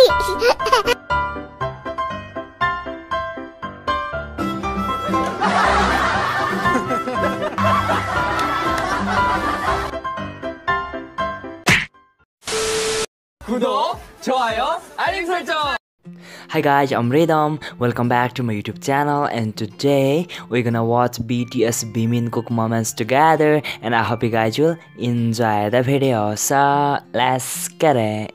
구독, 좋아요, 알림 설정. Hi guys, I'm Rhythm. Welcome back to my YouTube channel, and today we're gonna watch BTS Bimingkook moments together, and I hope you guys will enjoy the video. So let's get it.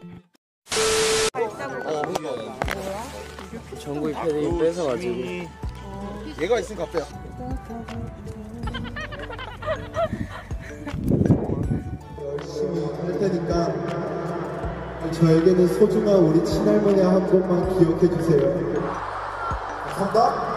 전국이 패딩 뺏어가지고 얘가 있으니까 빼요. 열심히 할 테니까 저에게는 소중한 우리 친할머니 한 번만 기억해 주세요. 감사합니다.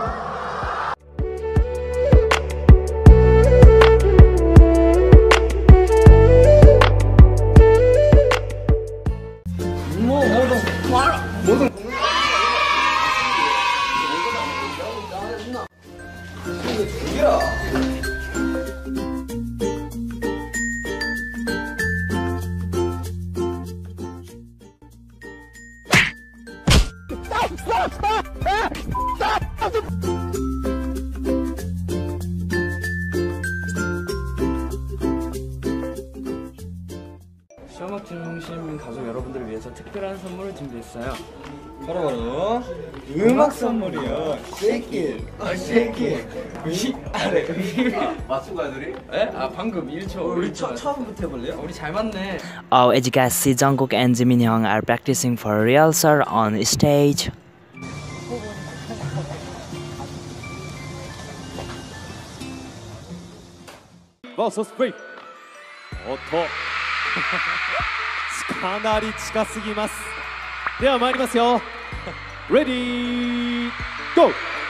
시험학 중심 가족 여러분들을 위해서 특별한 선물을 준비했어요. 바로 음악 선물이요. Shake it, shake it. 위아래. 맞춘 거야 둘이? 에? 아 방금 1초. 우리 처음부터 해볼래요? 우리 잘 맞네. Oh, as you guys see, Jungkook and Jimin Young are practicing for rehearsal on stage. Versus break. かなり近すぎます。では参りますよ。Ready, go.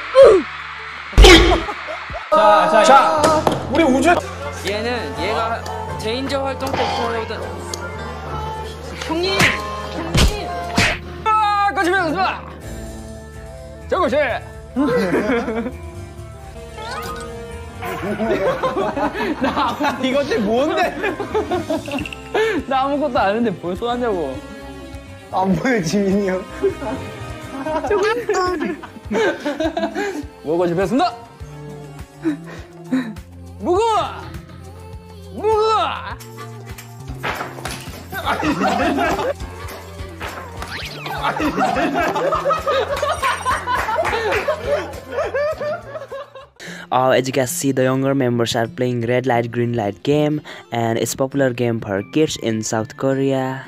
자, 우리 우주. 얘가 제인저 활동 때부터 해오던 형님. 아, 거짓말 마. 저것이. 나 이것들 뭔데? 나 아무것도 안 했는데 벌써 하냐고. 안 보여 지민이 형. 뭐가 집했습니다. 무거워. Oh, as you guys see, the younger members are playing red light, green light game, and it's a popular game for kids in South Korea.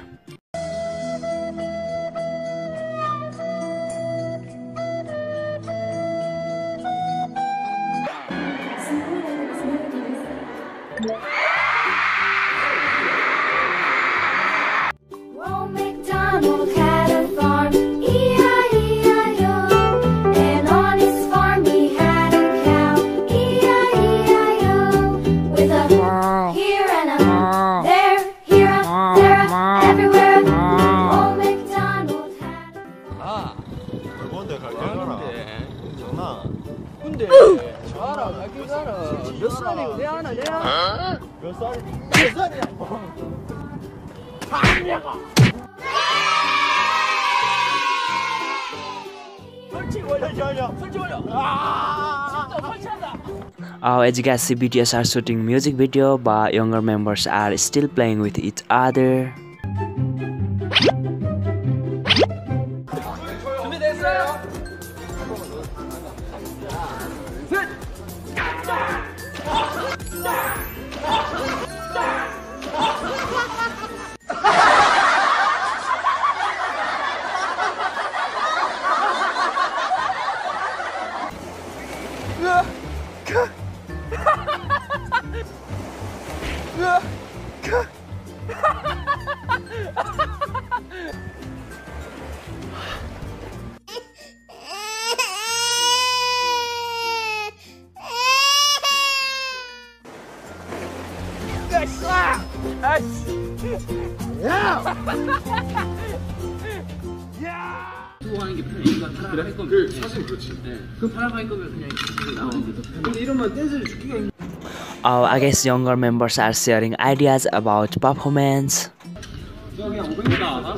Old MacDonald had a farm, E-I-E-I-O, and on his farm he had a cow, E-I-E-I-O, with a here and a there, here a there a everywhere. Old MacDonald had a 아, 뭔데 갈게 가라. 정나. 근데 알아, 갈길 가라. 몇 살이고 내 하나. 몇 살? Oh, as you guys see, BTS are shooting music video, but younger members are still playing with each other. 준비됐어요? 두고 하는 게 편해. 그래 할 거면 사실 그렇지. 네. 그 바람 할 거면 그냥 나오는데 더 편해. 근데 이러면 댄스를 죽기가 힘들어. I guess younger members are sharing ideas about performance. 그냥 500원 나와나?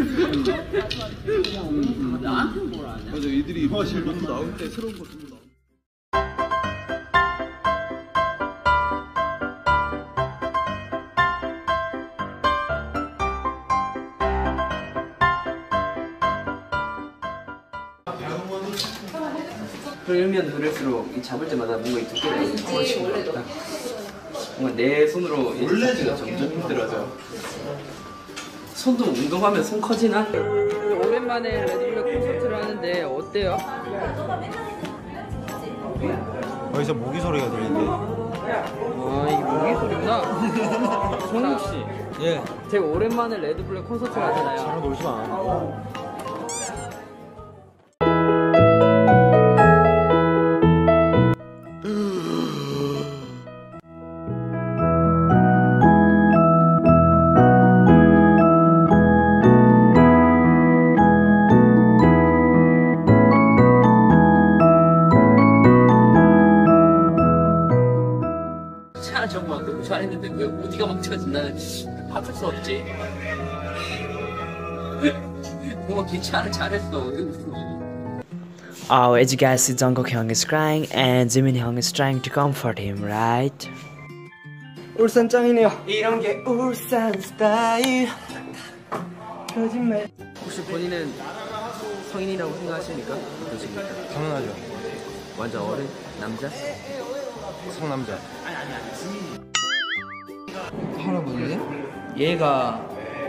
나한테 뭘 아냐? 맞아, 이들이 사실 너무 나올 때 새로운 거 들고 나와. 그러면 그럴수록 이 잡을 때마다 뭔가 이 두께가 있다. 뭔가 내 손으로 원래 잡기가 점점 힘들어져. 손도 운동하면 손 커지나? 오랜만에 레드불 콘서트를 하는데 어때요? 어디서 모기 소리가 들리는데? 아 이게 모기 소리구나. 정욱 씨. 예. 되게 오랜만에 레드불 콘서트를 하잖아요. 놀지 마. 정말 너무 잘했는데 왜 어디가 망쳐진 나는 바꿀 수 없지. 뭔가 괜찮아 잘했어. Oh, as you guys see, Jungkook Hyung is crying and Jimin Hyung is trying to comfort him, right? 울산 짱이네요. 이런 게 울산 스타일. 거짓말. 혹시 본인은 성인이라고 생각하십니까? 어떠십니까? 당연하죠. 완전 어른? 남자? 상남자. 할아버지? 얘가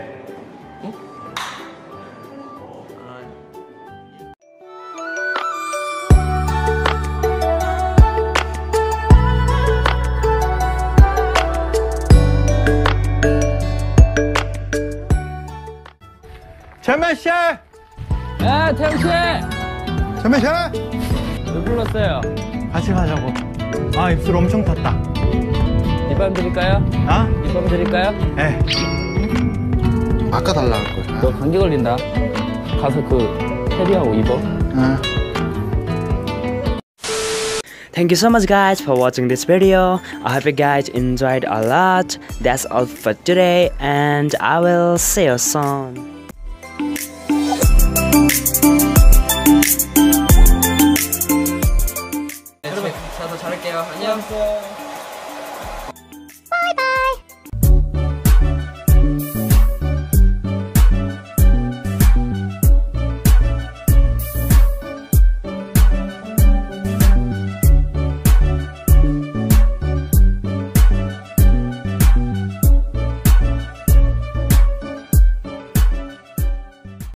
전매씨! 야 태영씨! 전매씨! 왜 불렀어요? 같이 가자고. 아, 입술 엄청 탔다. 립밤 드릴까요? 아? 립밤 드릴까요? 예. 아까 달라 할 걸. 너 감기 걸린다. 가서 그 테리하고 입어. Thank you so much guys for watching this video. I hope you guys enjoyed a lot. That's all for today and I will see you soon. 저도 잘할게요. 안녕.